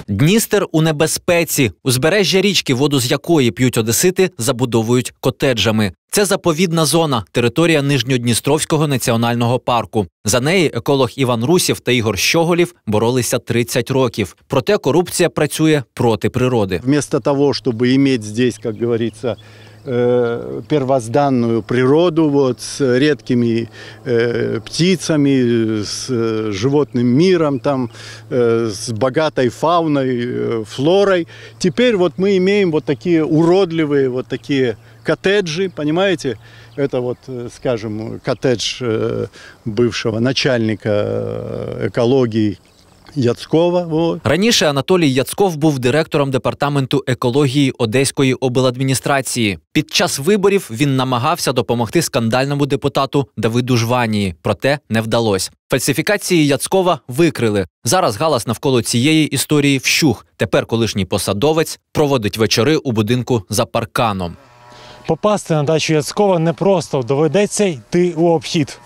Дністер у небезпеці. Узбережжя річки, воду з якої п'ють одесити, забудовують котеджами. Це заповідна зона, територія Нижньодністровського національного парку. За неї еколог Іван Русєв та Ігор Щоголів боролися 30 років. Проте корупція працює проти природи. Вместо того, чтобы иметь здесь, как говорится, первозданную природу вот, с редкими птицами, с животным миром, там, с богатой фауной, флорой. Теперь вот мы имеем вот такие уродливые, вот такие коттеджи, понимаете? Это вот, скажем, коттедж бывшего начальника экологии Яцкова. Вот. Раніше Анатолій Яцков був директором департаменту екології Одеської обладміністрації. Під час виборів він намагався допомогти скандальному депутату Давиду Жванії, проте не вдалося. Фальсифікації Яцкова викрили. Зараз галас навколо цієї історії вщух. Тепер колишній посадовець проводить вечори у будинку за парканом. Попасти на дачу Яцкова непросто, доведеться йти у обхід.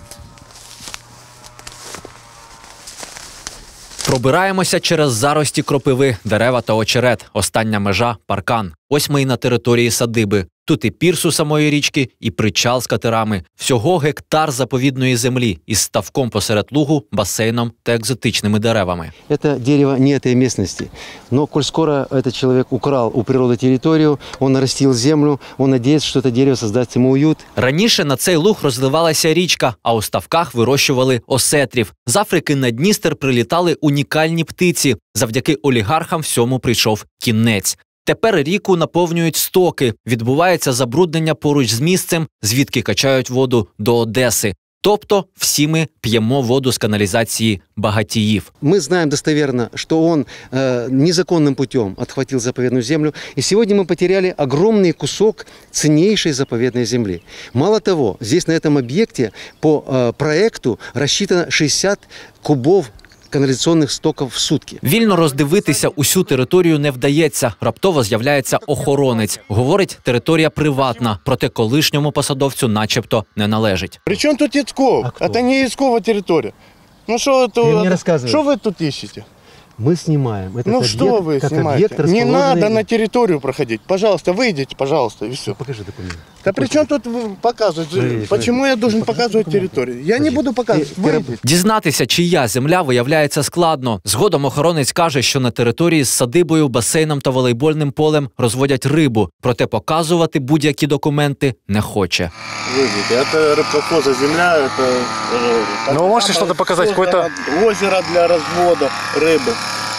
Пробираємося через зарості кропиви, дерева та очерет. Остання межа – паркан. Ось ми і на території садиби. Тут і пірс у самої річки, і причал з катерами. Всього гектар заповідної землі із ставком посеред лугу, басейном та екзотичними деревами. Это дерево не этой местности. Но коль скоро этот человек украл у природы территорию, он нарастил землю, он надеется, что это дерево создаст ему уют. Раніше на цей луг розливалася річка, а у ставках вирощували осетрів. З Африки на Дністер прилітали унікальні птиці. Завдяки олігархам всьому прийшов кінець. Тепер ріку наповнюють стоки. Відбувається забруднення поруч з місцем, звідки качають воду до Одеси. Тобто всі ми п'ємо воду з каналізації багатіїв. Мы знаем достоверно, что он незаконным путем отхватил заповедную землю. И сегодня мы потеряли огромный кусок ценнейшей заповедной земли. Мало того, здесь на этом объекте по проекту рассчитано 60 кубов каналізаційних стоків в сутки. Вільно роздивитися усю територію не вдається. Раптово з'являється охоронець. Говорить, територія приватна, проте колишньому посадовцю начебто не належить. При чому тут Яцков? Це не Яцкова територія. Ну що ви тут ищете? Мы снимаем этот ну объект, что вы как снимаете? объект, расположенный... Не надо на территорию проходить. Пожалуйста, выйдите, пожалуйста, и все. Покажи документ. Да при чем тут показывать? Почему я должен показывать территорию? Я не буду показывать. Выйдите. Дізнатися, чия земля, виявляється складно. Згодом охоронець каже, що на території з садибою, басейном та волейбольним полем розводять рибу. Проте показувати будь-які документи не хоче. Выйдите. Это рыбхоза земля, это... Ну, вы можете что-то показать? Какое-то... Озеро для развода рыбы.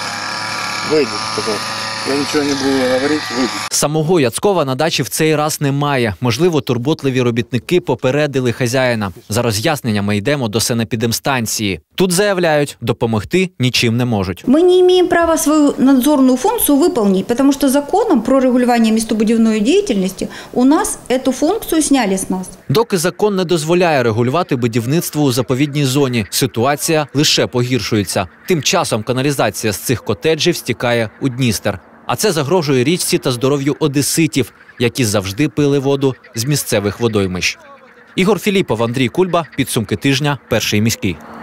Выйдите, пожалуйста. Я нічого не буду говорити, вийдіть. Самого Яцкова на дачі в цей раз немає. Можливо, турботливі робітники попередили хазяїна. За роз'ясненнями йдемо до санепідемстанції. Тут заявляють, допомогти нічим не можуть. Ми не маємо права свою надзорну функцію виконати, тому що законом про регулювання містобудівної діяльності у нас цю функцію зняли з нас. Доки закон не дозволяє регулювати будівництво у заповідній зоні, ситуація лише погіршується. Тим часом каналізація з цих котеджів стікає у Дністер. А це загрожує річці та здоров'ю одеситів, які завжди пили воду з місцевих водоймищ. Ігор Філіпов, Андрій Кульба. Підсумки тижня. Перший міський.